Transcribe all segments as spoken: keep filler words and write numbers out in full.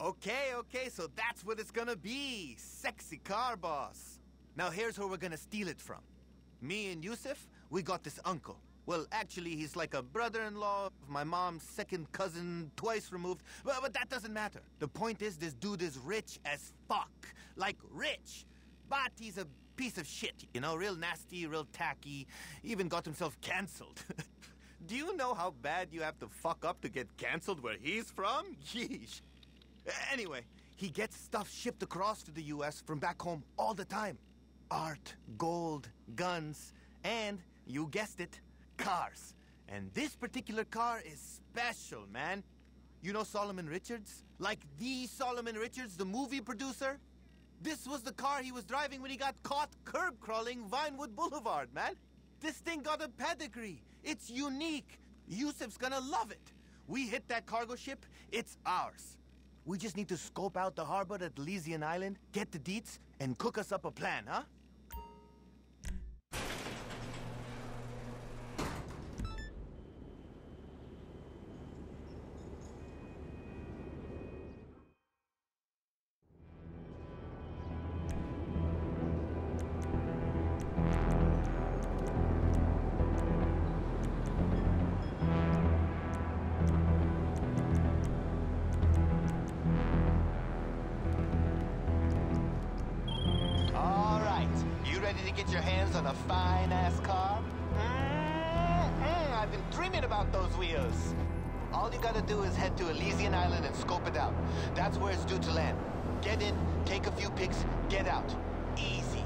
Okay, okay, so that's what it's gonna be. Sexy car boss. Now here's where we're gonna steal it from. Me and Yusuf, we got this uncle. Well, actually, he's like a brother-in-law of my mom's second cousin, twice removed. But, but that doesn't matter. The point is, this dude is rich as fuck. Like, rich. But he's a piece of shit, you know? Real nasty, real tacky. Even got himself canceled. Do you know how bad you have to fuck up to get canceled where he's from? Yeesh. Anyway, he gets stuff shipped across to the U S from back home all the time. Art, gold, guns, and, you guessed it, cars. And this particular car is special, man. You know Solomon Richards? Like the Solomon Richards, the movie producer? This was the car he was driving when he got caught curb crawling Vinewood Boulevard, man. This thing got a pedigree. It's unique. Yusuf's gonna love it. We hit that cargo ship, it's ours. We just need to scope out the harbor at Elysian Island, get the deets, and cook us up a plan, huh? Ready to get your hands on a fine-ass car? Mm-hmm. I've been dreaming about those wheels. All you gotta do is head to Elysian Island and scope it out. That's where it's due to land. Get in, take a few pics, get out. Easy.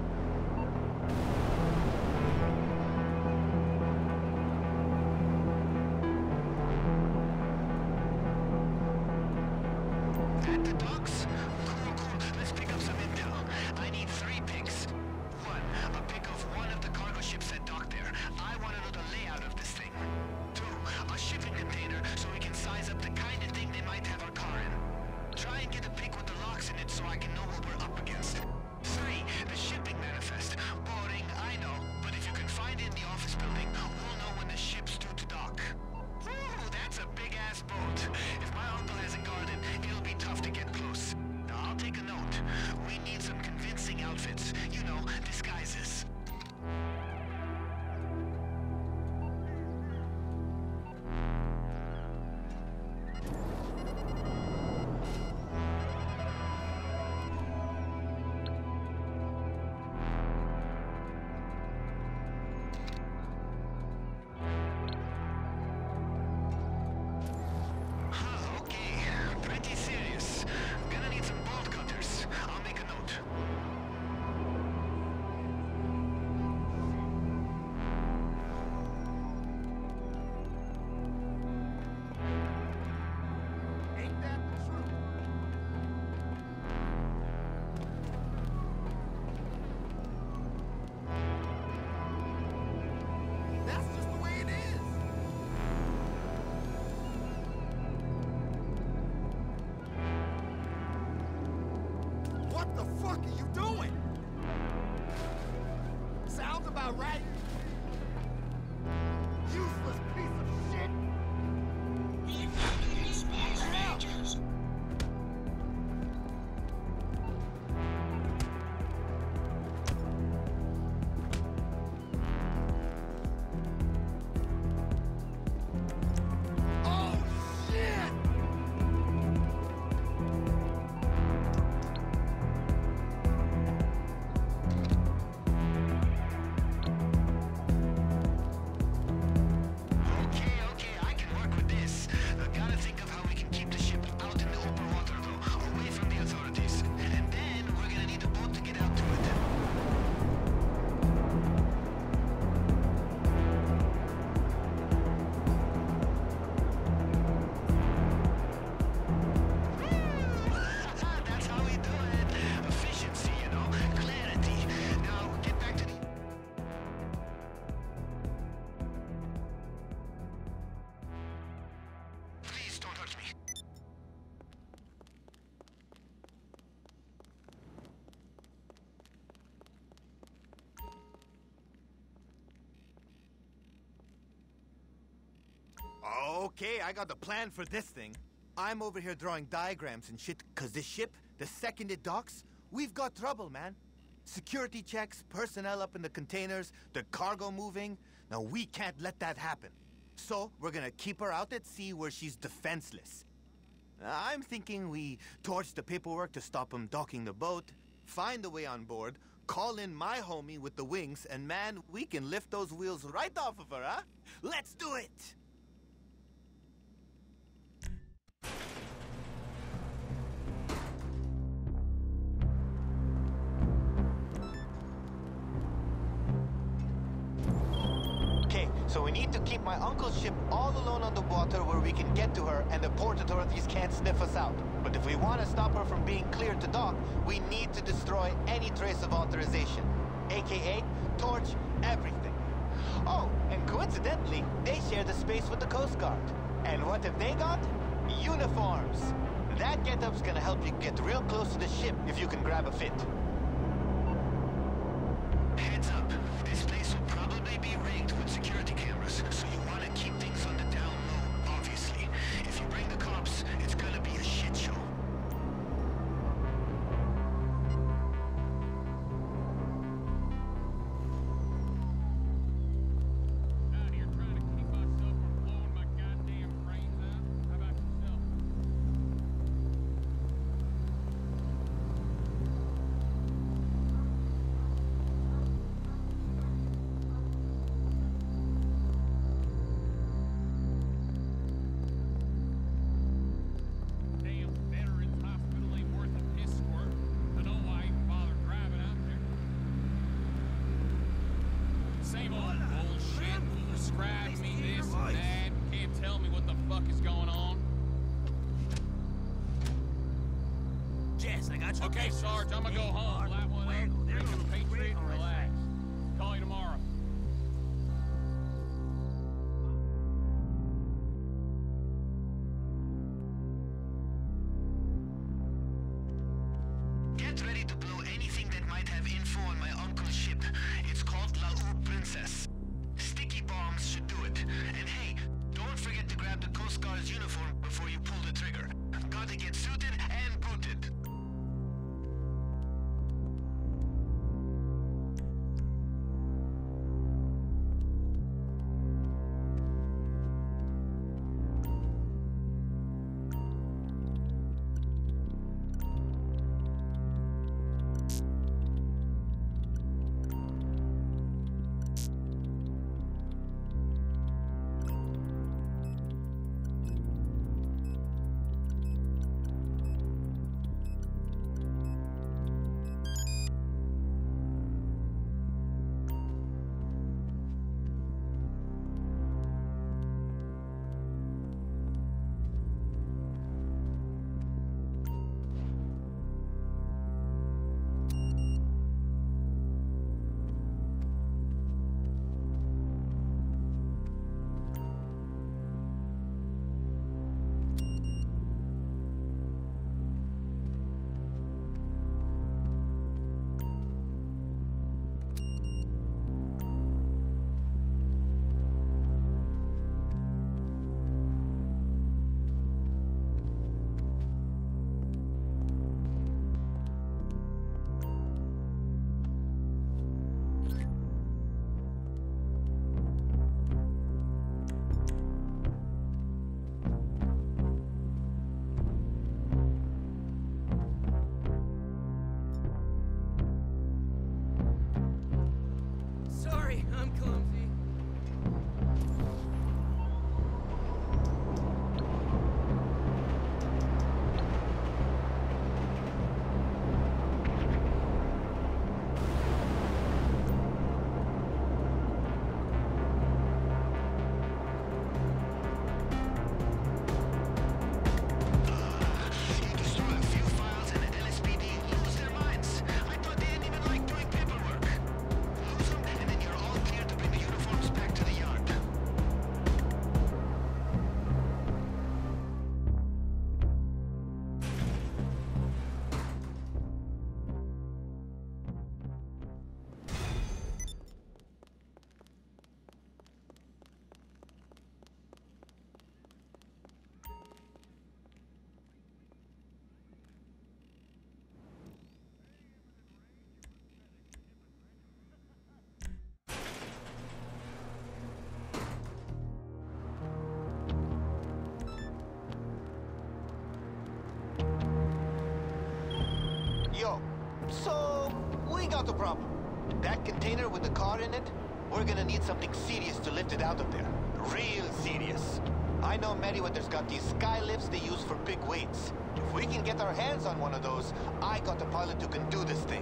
At the docks? Cool, cool. Let's pick up some intel. I need three pics. A pic of one of the cargo ships that docked there. I want to know the layout of this thing. Two, a shipping container so we can size up the kind of thing they might have our car in. Try and get a pic with the locks in it so I can know what we're up against. Three, the shipping manifest. Boring, I know, but if you can find it in the office building, we'll know when the ship's due to dock. Woo, that's a big-ass boat. If my uncle hasn't guarded, it'll be tough to get close. Now, I'll take a note. We need some convincing outfits. You know, disguises. Right? Useless piece of shit! Okay, I got the plan for this thing. I'm over here drawing diagrams and shit, cause this ship, the second it docks, we've got trouble, man. Security checks, personnel up in the containers, the cargo moving. Now, we can't let that happen. So, we're gonna keep her out at sea where she's defenseless. I'm thinking we torch the paperwork to stop him docking the boat, find a way on board, call in my homie with the wings, and man, we can lift those wheels right off of her, huh? Let's do it! Okay, so we need to keep my uncle's ship all alone on the water where we can get to her and the port authorities can't sniff us out. But if we want to stop her from being cleared to dock, we need to destroy any trace of authorization. A K A, torch everything. Oh, and coincidentally, they share the space with the Coast Guard. And what have they got? Uniforms. That getup's gonna help you get real close to the ship if you can grab a fit. Heads up. This place will probably be rigged with security cameras, so you want to keep things on the down low, obviously. If you bring the cops, it's gonna be a shit show. Out here trying to keep myself from blowing my goddamn brains out. How about yourself? Damn veterans hospital ain't worth a piss squirt. I know why I even bother driving out there. Same old bullshit. Describe me this and that. Can't tell me what the fuck is going on. Jess, I got you. Okay, Sarge, I'm gonna go home. Light one up, drink a Patriot, and relax. Call you tomorrow. Get ready to blow anything that might have info on my uncle's ship. It's called La U Princess. Sticky bombs should do it. And hey, don't forget to grab the Coast Guard's uniform before you pull the trigger. Gotta get suited and booted. not a problem. That container with the car in it, we're gonna need something serious to lift it out of there. Real serious. I know Meriwether's got these sky lifts they use for big weights. If we can get our hands on one of those, I got a pilot who can do this thing.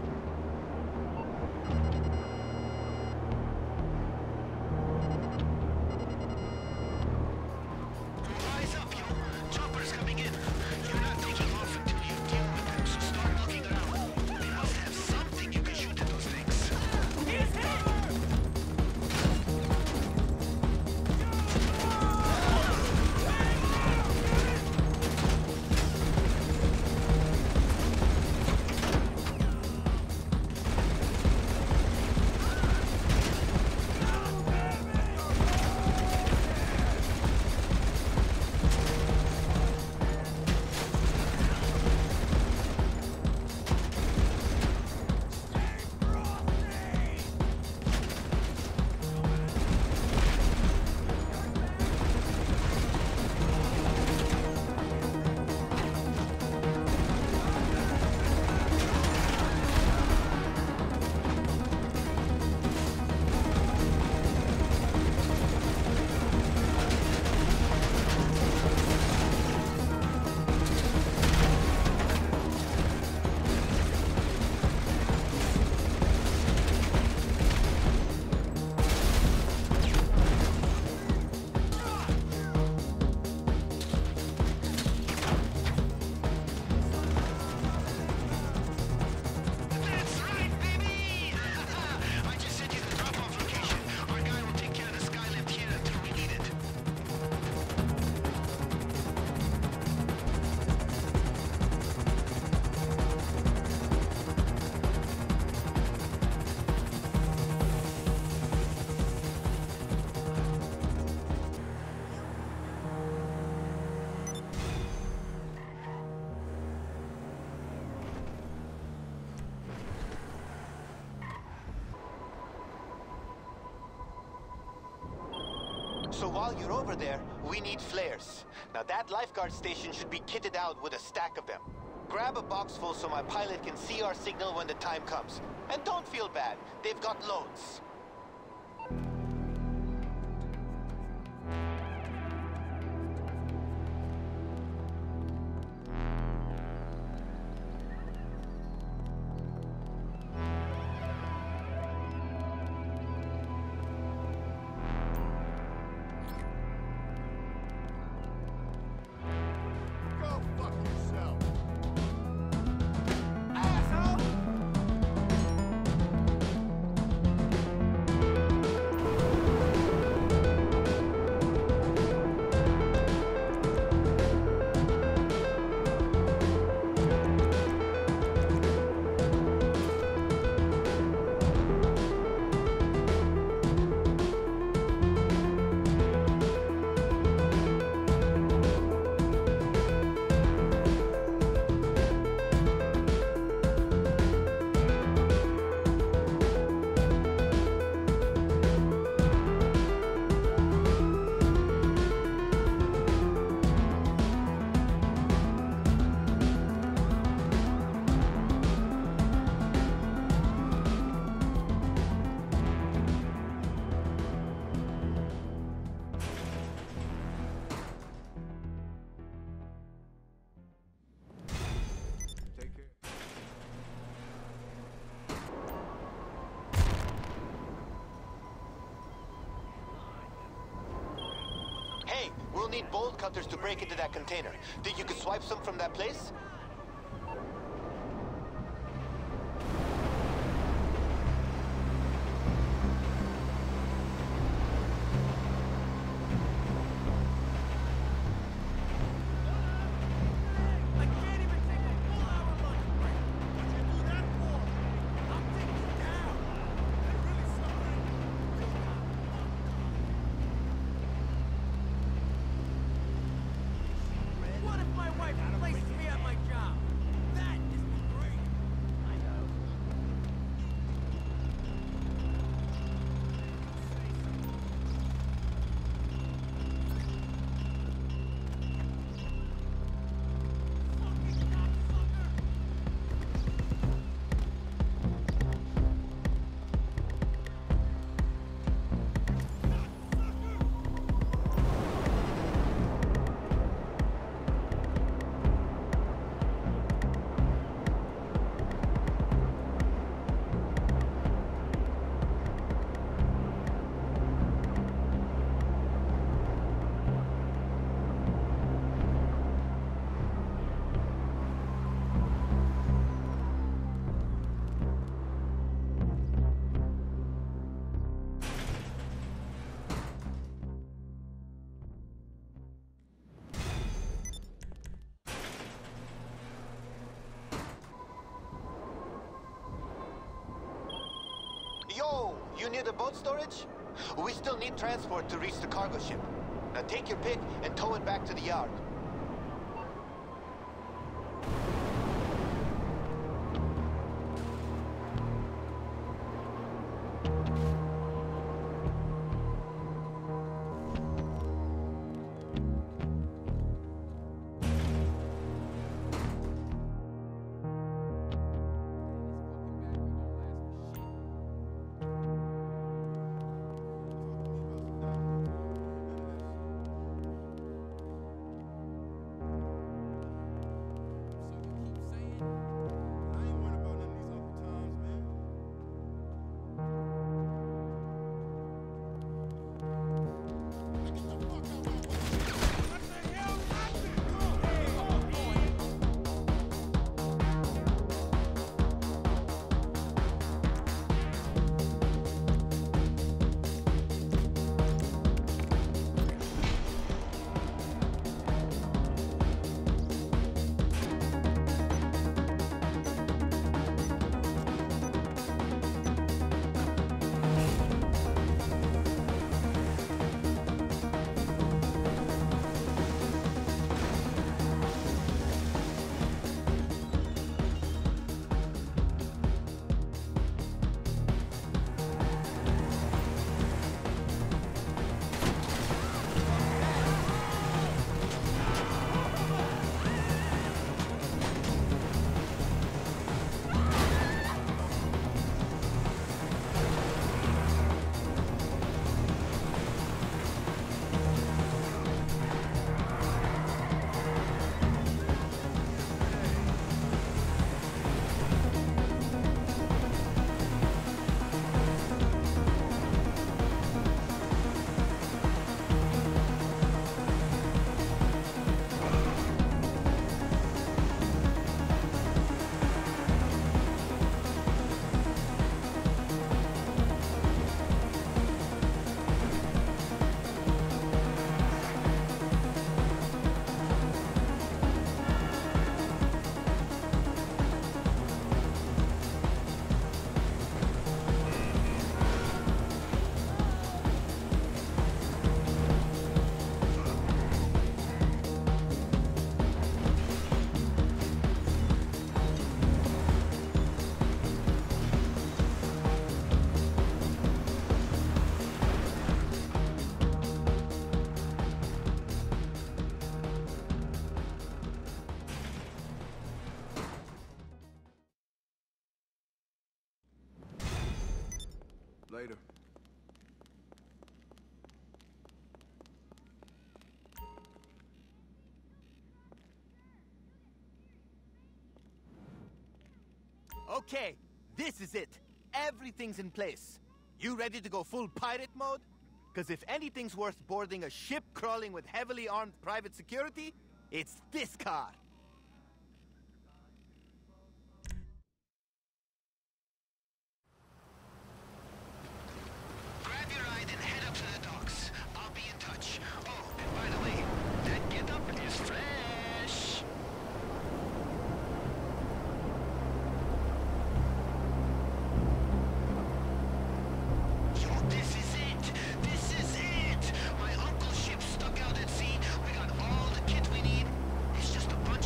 Rise up, yo. Chopper's coming in. You're not taking off until you deal with them, so start looking around. They must have something you can shoot at those things. He's hit! That's right, baby! I just sent you the drop-off location. Our guy will take care of the skylift here until we need it. So while you're over there, we need flares. Now that lifeguard station should be kitted out with a stack of them. Grab a box full so my pilot can see our signal when the time comes. And don't feel bad, they've got loads. Go fuck yourself. Asshole! Take care. Hey, we'll need bolt cutters to break into that container. Think you could swipe some from that place? I can't even take a full hour lunch break. What'd you do that for? I'm taking you down. I'm really sorry. What if my wife places me at my job? You near the boat storage? We still need transport to reach the cargo ship. Now take your pick and tow it back to the yard. I ain't worried about none of these Uncle Toms, man. Now get the fuck out my way. What the hell happened? Hey, hold on. Later. Okay, this is it. Everything's in place. You ready to go full pirate mode? Because if anything's worth boarding a ship crawling with heavily armed private security, it's this car. Grab your ride and head up to the docks. I'll be in touch. Oh, and by the way, that getup is fresh. Yo, this is it. This is it. My uncle's ship stuck out at sea. We got all the kit we need. It's just a bunch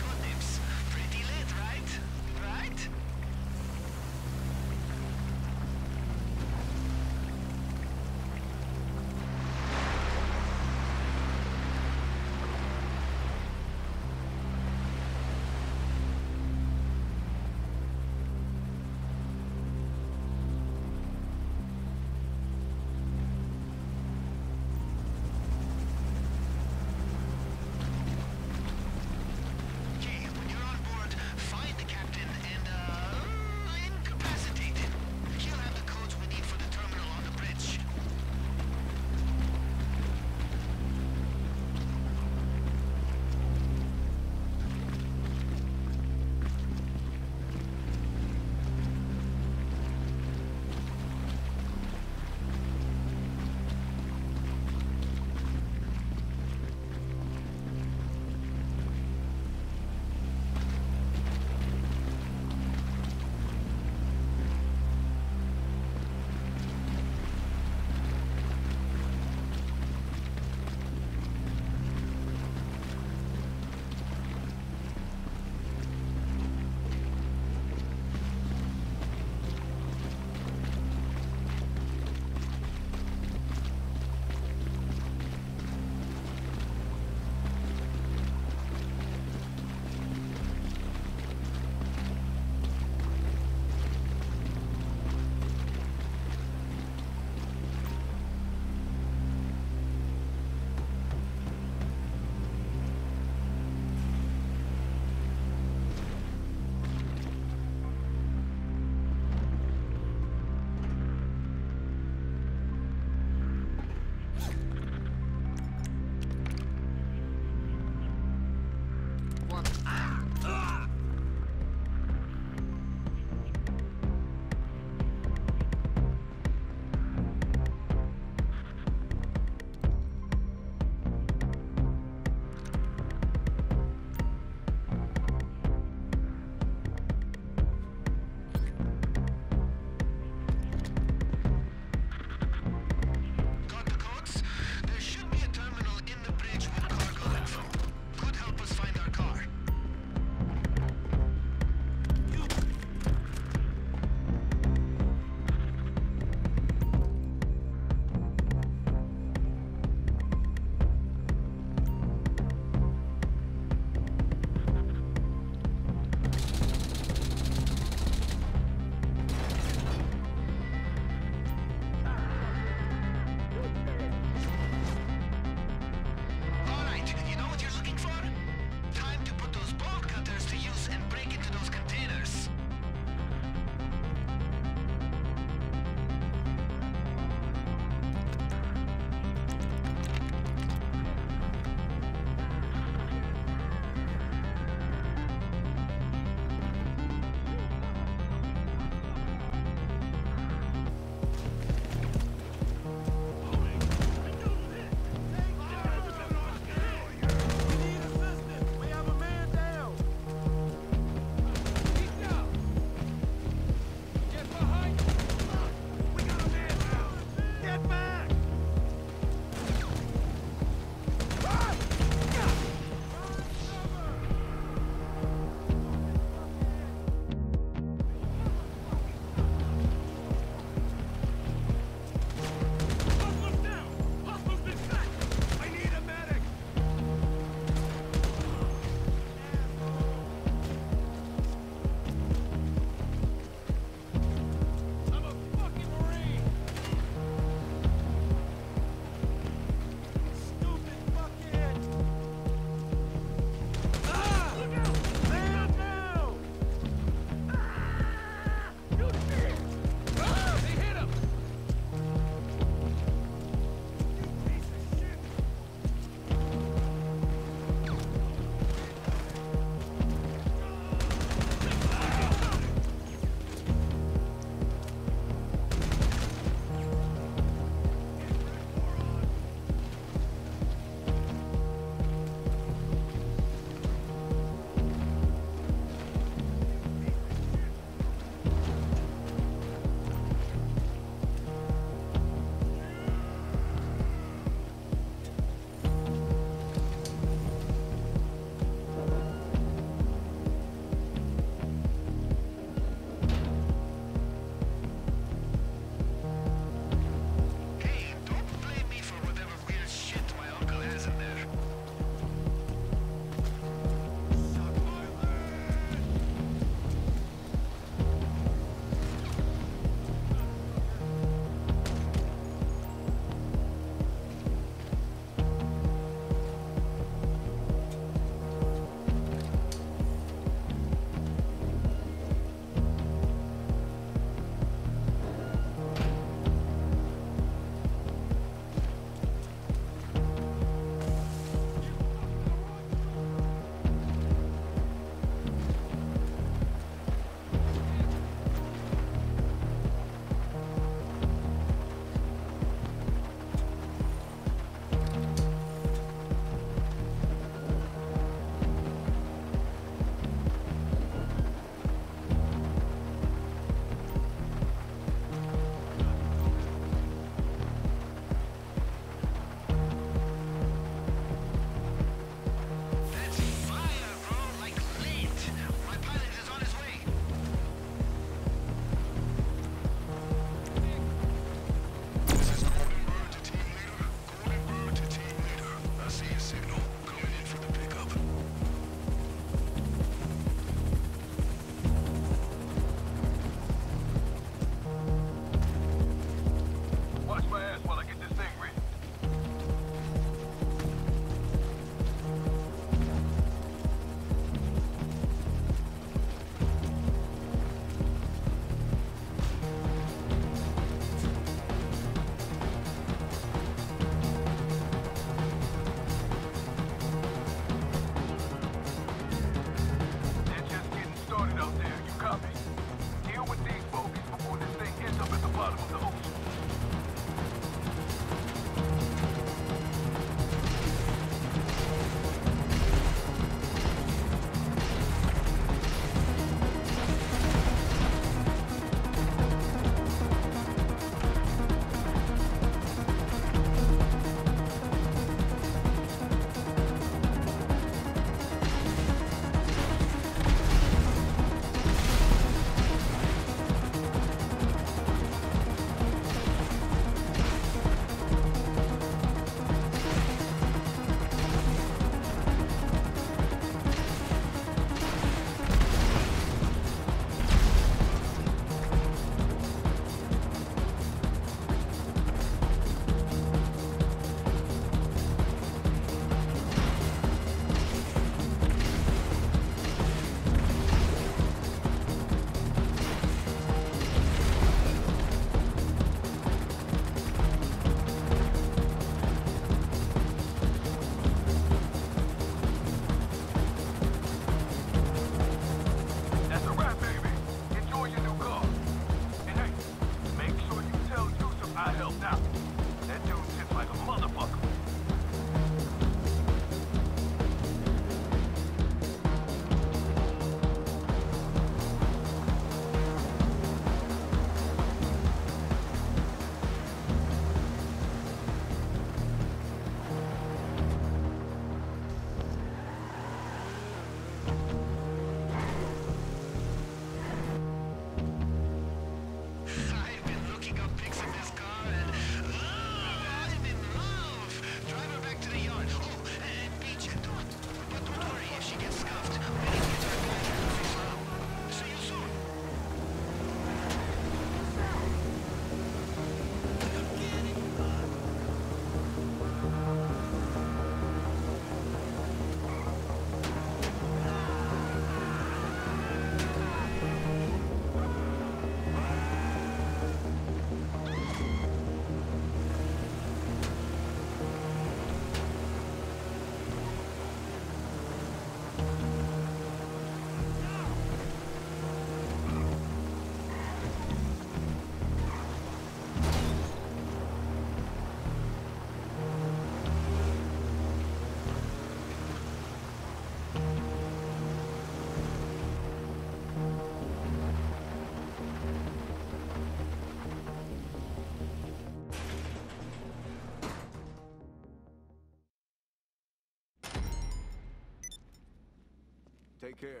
Take care.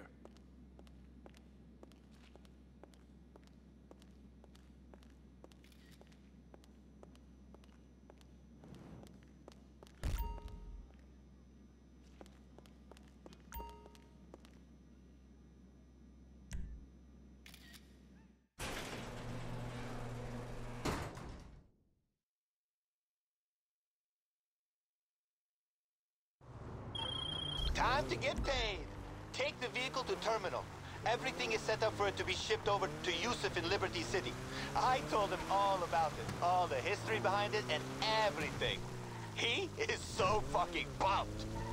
Time to get paid. Take the vehicle to terminal. Everything is set up for it to be shipped over to Yusuf in Liberty City. I told him all about it, all the history behind it, and everything. He is so fucking pumped.